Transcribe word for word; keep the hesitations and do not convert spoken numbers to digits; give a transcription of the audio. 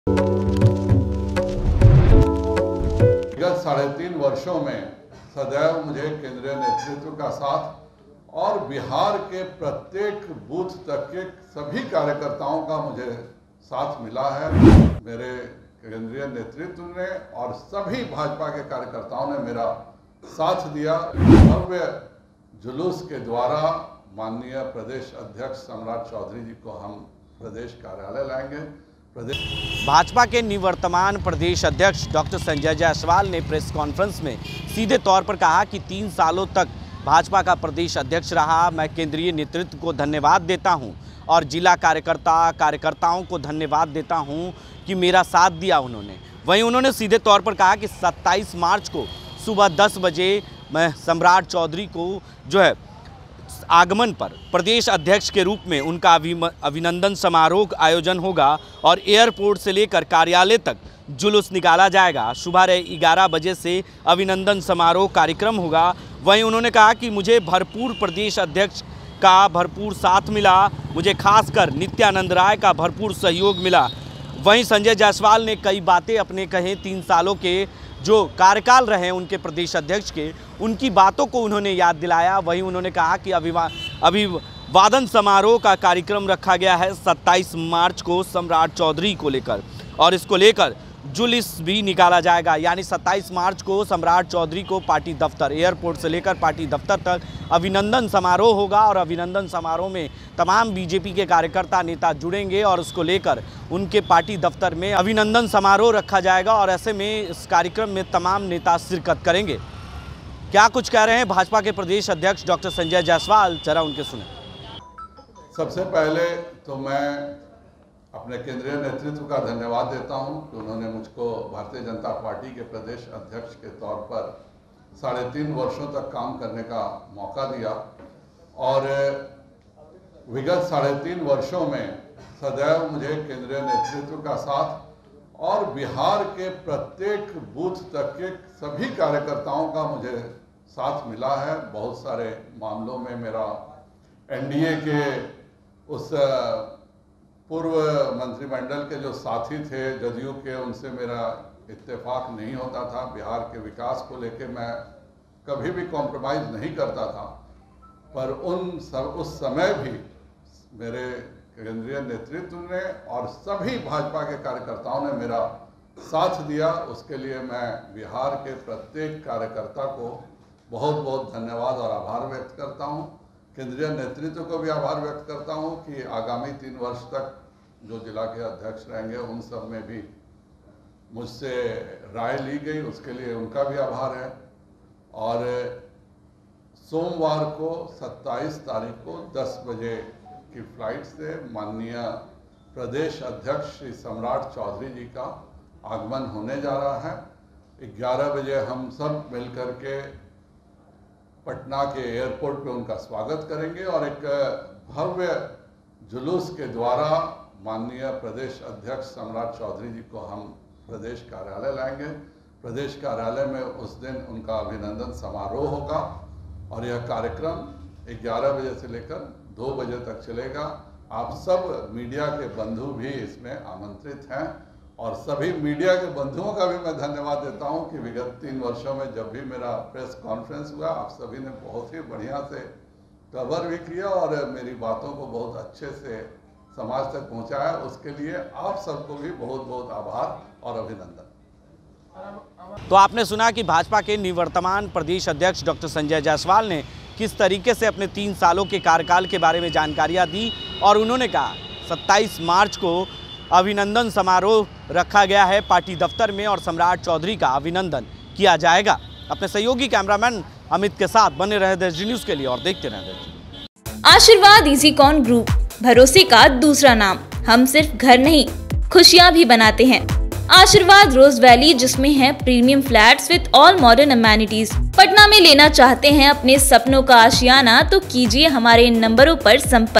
विगत साढ़े तीन वर्षों में सदैव मुझे केंद्रीय नेतृत्व का साथ और बिहार के प्रत्येक बूथ तक के सभी कार्यकर्ताओं का मुझे साथ मिला है। मेरे केंद्रीय नेतृत्व ने और सभी भाजपा के कार्यकर्ताओं ने मेरा साथ दिया। भव्य जुलूस के द्वारा माननीय प्रदेश अध्यक्ष सम्राट चौधरी जी को हम प्रदेश कार्यालय लाएंगे। प्रदेश भाजपा के निवर्तमान प्रदेश अध्यक्ष डॉक्टर संजय जायसवाल ने प्रेस कॉन्फ्रेंस में सीधे तौर पर कहा कि तीन सालों तक भाजपा का प्रदेश अध्यक्ष रहा। मैं केंद्रीय नेतृत्व को धन्यवाद देता हूं और जिला कार्यकर्ता कार्यकर्ताओं को धन्यवाद देता हूं कि मेरा साथ दिया उन्होंने। वहीं उन्होंने सीधे तौर पर कहा कि सत्ताईस मार्च को सुबह दस बजे मैं सम्राट चौधरी को जो है आगमन पर प्रदेश अध्यक्ष के रूप में उनका अभिनंदन समारोह का आयोजन होगा और एयरपोर्ट से लेकर कार्यालय तक जुलूस निकाला जाएगा। सुबह ग्यारह बजे से अभिनंदन समारोह कार्यक्रम होगा। वहीं उन्होंने कहा कि मुझे भरपूर प्रदेश अध्यक्ष का भरपूर साथ मिला, मुझे खासकर नित्यानंद राय का भरपूर सहयोग मिला। वहीं संजय जायसवाल ने कई बातें अपने कहे, तीन सालों के जो कार्यकाल रहे उनके प्रदेश अध्यक्ष के, उनकी बातों को उन्होंने याद दिलाया। वहीं उन्होंने कहा कि अभिवा अभिवादन समारोह का कार्यक्रम रखा गया है सत्ताईस मार्च को सम्राट चौधरी को लेकर और इसको लेकर जुलूस भी निकाला जाएगा। यानी सत्ताईस मार्च को सम्राट चौधरी को पार्टी दफ्तर, एयरपोर्ट से लेकर पार्टी दफ्तर तक अभिनंदन समारोह होगा और अभिनंदन समारोह में तमाम बीजेपी के कार्यकर्ता नेता जुड़ेंगे और उसको लेकर उनके पार्टी दफ्तर में अभिनंदन समारोह रखा जाएगा और ऐसे में इस कार्यक्रम में तमाम नेता शिरकत करेंगे। क्या कुछ कह रहे हैं भाजपा के प्रदेश अध्यक्ष डॉक्टर संजय जायसवाल, जरा उनके सुने। सबसे पहले तो मैं अपने केंद्रीय नेतृत्व का धन्यवाद देता हूं कि उन्होंने मुझको भारतीय जनता पार्टी के प्रदेश अध्यक्ष के तौर पर साढ़े तीन वर्षों तक काम करने का मौका दिया और विगत साढ़े तीन वर्षों में सदैव मुझे केंद्रीय नेतृत्व का साथ और बिहार के प्रत्येक बूथ तक के सभी कार्यकर्ताओं का मुझे साथ मिला है। बहुत सारे मामलों में मेरा एनडीए के उस पूर्व मंत्रिमंडल के जो साथी थे जदयू के, उनसे मेरा इत्तेफाक नहीं होता था। बिहार के विकास को लेके मैं कभी भी कॉम्प्रोमाइज़ नहीं करता था, पर उन सब उस समय भी मेरे केंद्रीय नेतृत्व ने और सभी भाजपा के कार्यकर्ताओं ने मेरा साथ दिया। उसके लिए मैं बिहार के प्रत्येक कार्यकर्ता को बहुत बहुत धन्यवाद और आभार व्यक्त करता हूँ। केंद्रीय नेतृत्व को भी आभार व्यक्त करता हूँ कि आगामी तीन वर्ष तक जो जिला के अध्यक्ष रहेंगे उन सब में भी मुझसे राय ली गई, उसके लिए उनका भी आभार है। और सोमवार को सत्ताईस तारीख को दस बजे की फ्लाइट से माननीय प्रदेश अध्यक्ष श्री सम्राट चौधरी जी का आगमन होने जा रहा है। ग्यारह बजे हम सब मिलकर के पटना के एयरपोर्ट पे उनका स्वागत करेंगे और एक भव्य जुलूस के द्वारा माननीय प्रदेश अध्यक्ष सम्राट चौधरी जी को हम प्रदेश कार्यालय लाएंगे। प्रदेश कार्यालय में उस दिन उनका अभिनंदन समारोह होगा और यह कार्यक्रम ग्यारह बजे से लेकर दो बजे तक चलेगा। आप सब मीडिया के बंधु भी इसमें आमंत्रित हैं और सभी मीडिया के बंधुओं का भी मैं धन्यवाद देता हूं कि विगत तीन वर्षों में जब भी मेरा प्रेस कॉन्फ्रेंस हुआ आप सभी ने बहुत ही बढ़िया से कवर भी किया और मेरी बातों को बहुत अच्छे से समाज तक पहुंचाया। उसके लिए आप सबको भी बहुत बहुत आभार और अभिनंदन। तो आपने सुना कि भाजपा के निवर्तमान प्रदेश अध्यक्ष डॉक्टर संजय जायसवाल ने किस तरीके से अपने तीन सालों के कार्यकाल के बारे में जानकारियाँ दी और उन्होंने कहा सत्ताईस मार्च को अभिनंदन समारोह रखा गया है पार्टी दफ्तर में और सम्राट चौधरी का अभिनंदन किया जाएगा। अपने सहयोगी कैमरामैन अमित के साथ बने रहे देश न्यूज़ के लिए और देखते रहे। आशीर्वाद इजीकॉन ग्रुप, भरोसे का दूसरा नाम। हम सिर्फ घर नहीं, खुशियां भी बनाते हैं। आशीर्वाद रोज वैली, जिसमें है premium flats with all modern amenities. Patna में लेना चाहते हैं अपने सपनों का आशियाना, तो कीजिए हमारे इन नंबरों पर संपर्क।